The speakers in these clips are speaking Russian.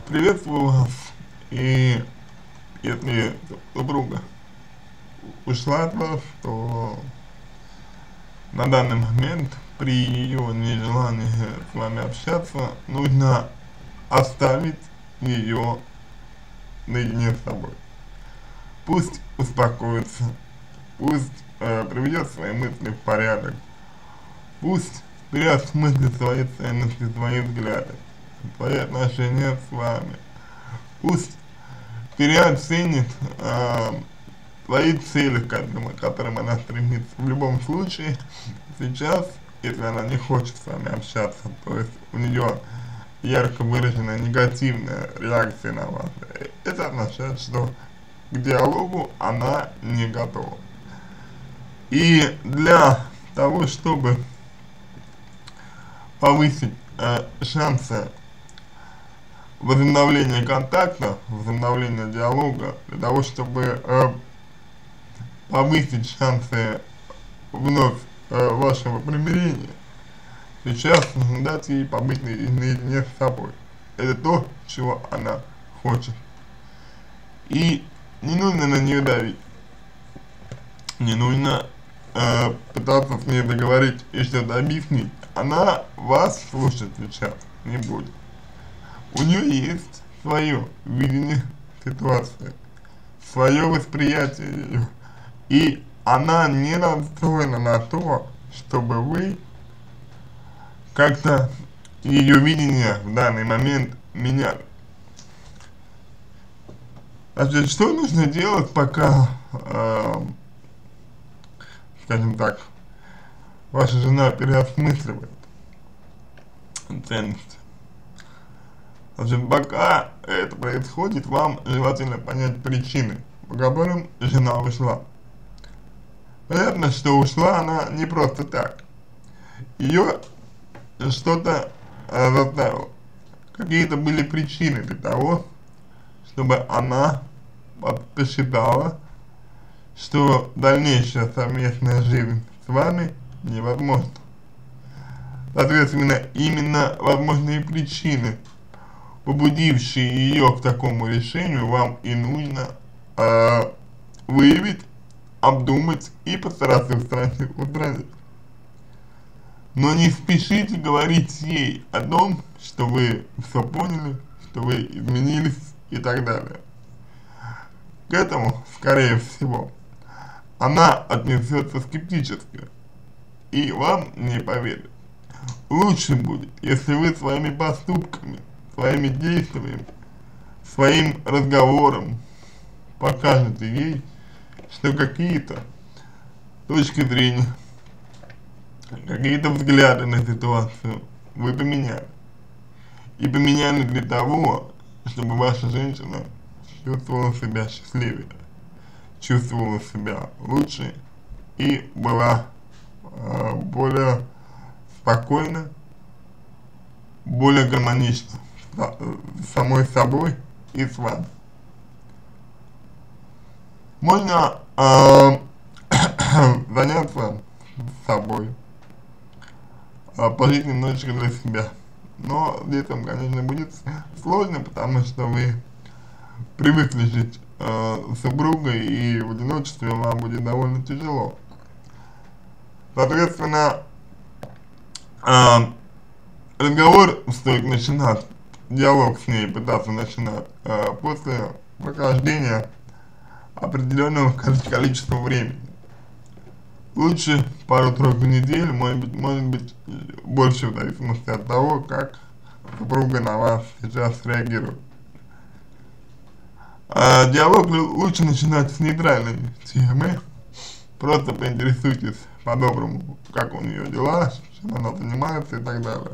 Приветствую вас. И если супруга ушла от вас, то на данный момент при ее нежелании с вами общаться нужно оставить ее наедине с собой. Пусть успокоится, пусть приведет свои мысли в порядок, пусть переосмыслит свои ценности, свои взгляды, свои отношения с вами. Пусть переоценит свои цели, к которым она стремится. В любом случае, сейчас, если она не хочет с вами общаться, то есть у нее ярко выраженная негативная реакция на вас, это означает, что к диалогу она не готова. И для того, чтобы повысить шансы возобновления контакта, возобновления диалога, для того, чтобы повысить шансы вновь вашего примирения, сейчас нужно дать ей побыть наедине с собой. Это то, чего она хочет. И не нужно на нее давить, не нужно пытаться с ней договорить и что-то объяснить. Она вас слушать сейчас не будет. У нее есть свое видение ситуации, свое восприятие ее, и она не настроена на то, чтобы вы как-то ее видение в данный момент меняли. Значит, что нужно делать, пока, скажем так, ваша жена переосмысливает ценности? Значит, пока это происходит, вам желательно понять причины, по которым жена ушла. Понятно, что ушла она не просто так. Ее что-то заставило. Какие-то были причины для того, чтобы она посчитала, что дальнейшая совместная жизнь с вами невозможна. Соответственно, именно возможные причины, побудившие ее к такому решению, вам и нужно выявить, обдумать и постараться устранить. Но не спешите говорить ей о том, что вы все поняли, что вы изменились и так далее. К этому, скорее всего, она отнесется скептически и вам не поверит. Лучше будет, если вы своими поступками, своими действиями, своим разговором покажете ей, что какие-то точки зрения, какие-то взгляды на ситуацию вы поменяли. И поменяли для того, чтобы ваша женщина чувствовала себя счастливее, чувствовала себя лучше и была более спокойна, более гармонична с самой собой и с вами. Можно заняться собой, пожить немножечко для себя. Но детям, конечно, будет сложно, потому что вы привыкли жить с супругой, и в одиночестве вам будет довольно тяжело. Соответственно, разговор стоит начинать, диалог с ней пытаться начинать после прохождения определенного количества времени. Лучше пару-тройку недель, может быть больше, в зависимости от того, как супруга на вас сейчас реагирует. Диалог лучше начинать с нейтральной темы. Просто поинтересуйтесь по-доброму, как у нее дела, чем она занимается и так далее.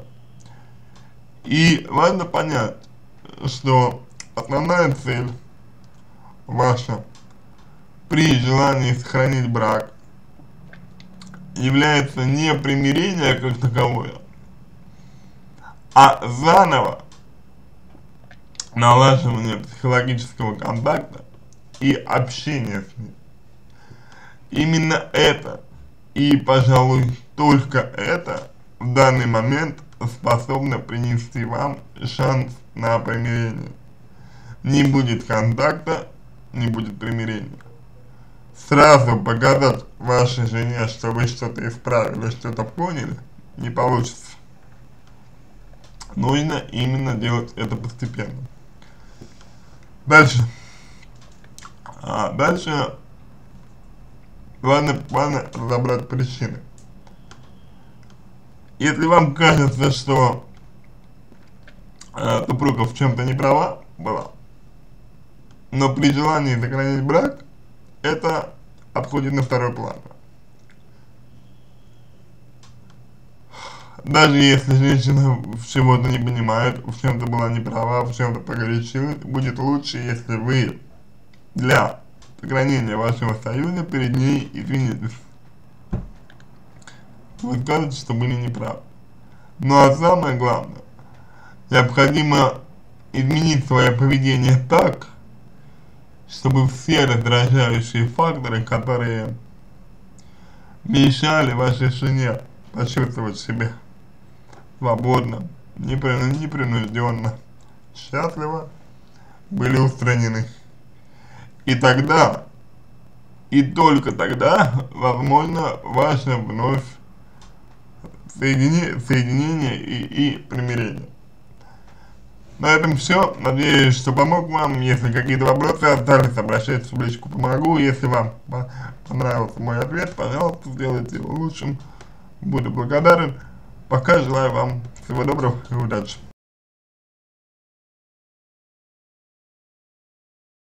И важно понять, что основная цель ваша при желании сохранить брак является не примирение как таковое, а заново налаживание психологического контакта и общения с ней. Именно это и, пожалуй, только это в данный момент способно принести вам шанс на примирение. не будет контакта, не будет примирения. Сразу показать вашей жене, что вы что-то исправили, что-то поняли, не получится. Нужно именно делать это постепенно. Дальше. Дальше важно разобрать причины. Если вам кажется, что супруга в чем-то не права была, но при желании сохранить брак, это отходит на второй план. Даже если женщина в чего-то не понимает, в чем-то была не права, в чем-то погорячилась, будет лучше, если вы для сохранения вашего союза перед ней извинитесь. Вы скажете, что были неправы. Ну а самое главное, необходимо изменить свое поведение так, чтобы все раздражающие факторы, которые мешали вашей жене почувствовать себя свободно, непринужденно, счастливо, были устранены. И тогда, и только тогда, возможно, ваше вновь соединение и примирение. На этом все. Надеюсь, что помог вам. Если какие-то вопросы остались, обращайтесь в личку «Помогу». Если вам понравился мой ответ, пожалуйста, сделайте его лучшим. Буду благодарен. Пока желаю вам всего доброго и удачи.